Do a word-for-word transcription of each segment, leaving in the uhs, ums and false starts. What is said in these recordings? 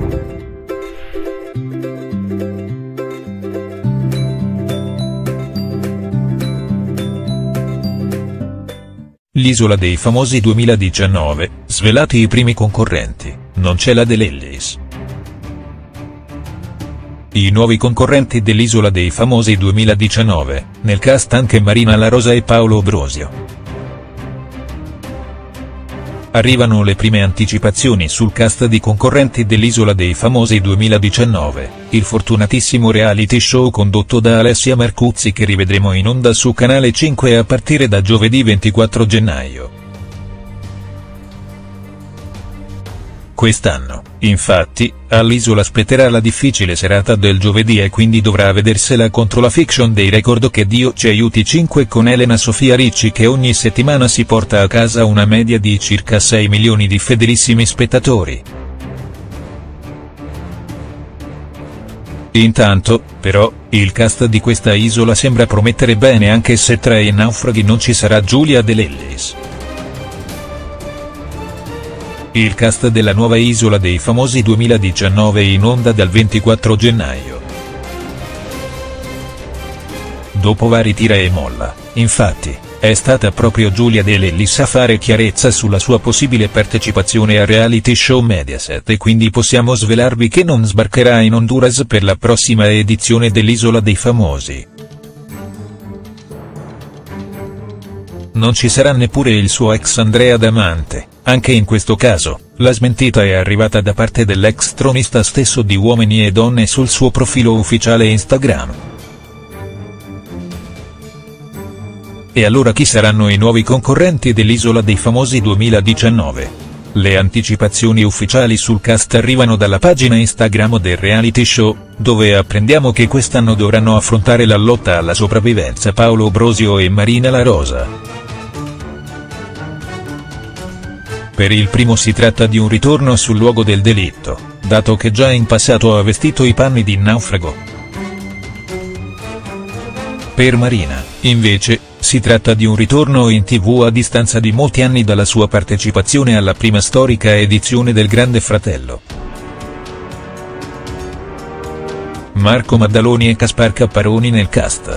L'Isola dei Famosi duemiladiciannove, svelati i primi concorrenti, non c'è la De Lillis. I nuovi concorrenti dell'Isola dei Famosi duemiladiciannove, nel cast anche Marina La Rosa e Paolo Brosio. Arrivano le prime anticipazioni sul cast di concorrenti dell'Isola dei Famosi duemiladiciannove, il fortunatissimo reality show condotto da Alessia Marcuzzi che rivedremo in onda su Canale cinque a partire da giovedì ventiquattro gennaio. Quest'anno, infatti, all'Isola spetterà la difficile serata del giovedì e quindi dovrà vedersela contro la fiction dei record Che Dio ci aiuti cinque con Elena Sofia Ricci che ogni settimana si porta a casa una media di circa sei milioni di fedelissimi spettatori. Intanto, però, il cast di questa isola sembra promettere bene anche se tra i naufraghi non ci sarà Giulia De Lillis. Il cast della nuova Isola dei Famosi duemiladiciannove in onda dal ventiquattro gennaio. Dopo vari tira e molla, infatti, è stata proprio Giulia De Lillis a fare chiarezza sulla sua possibile partecipazione al reality show Mediaset e quindi possiamo svelarvi che non sbarcherà in Honduras per la prossima edizione dell'Isola dei Famosi. Non ci sarà neppure il suo ex Andrea Damante. Anche in questo caso, la smentita è arrivata da parte dell'ex tronista stesso di Uomini e Donne sul suo profilo ufficiale Instagram. E allora chi saranno i nuovi concorrenti dell'Isola dei Famosi duemiladiciannove? Le anticipazioni ufficiali sul cast arrivano dalla pagina Instagram del reality show, dove apprendiamo che quest'anno dovranno affrontare la lotta alla sopravvivenza Paolo Brosio e Marina La Rosa. Per il primo si tratta di un ritorno sul luogo del delitto, dato che già in passato ha vestito i panni di naufrago. Per Marina, invece, si tratta di un ritorno in tv a distanza di molti anni dalla sua partecipazione alla prima storica edizione del Grande Fratello. Marco Maddaloni e Gaspar Capparoni nel cast.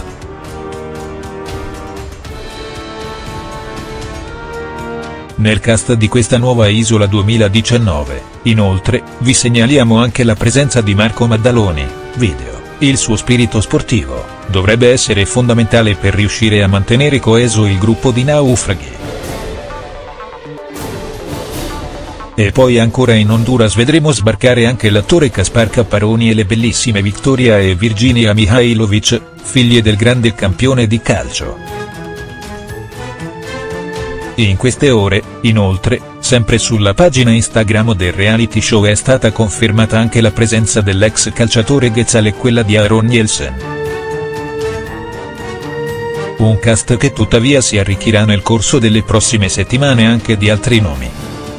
Nel cast di questa nuova Isola duemiladiciannove, inoltre, vi segnaliamo anche la presenza di Marco Maddaloni, video. Il suo spirito sportivo dovrebbe essere fondamentale per riuscire a mantenere coeso il gruppo di naufraghi. E poi ancora in Honduras vedremo sbarcare anche l'attore Gaspar Capparoni e le bellissime Victoria e Virginia Mihailovic, figlie del grande campione di calcio. In queste ore, inoltre, sempre sulla pagina Instagram del reality show è stata confermata anche la presenza dell'ex calciatore Ghezzal e quella di Aaron Nielsen. Un cast che tuttavia si arricchirà nel corso delle prossime settimane anche di altri nomi.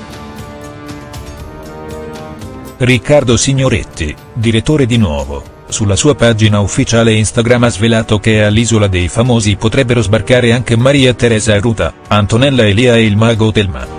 Riccardo Signoretti, direttore di Nuovo, sulla sua pagina ufficiale Instagram ha svelato che all'Isola dei Famosi potrebbero sbarcare anche Maria Teresa Ruta, Antonella Elia e il mago Telma.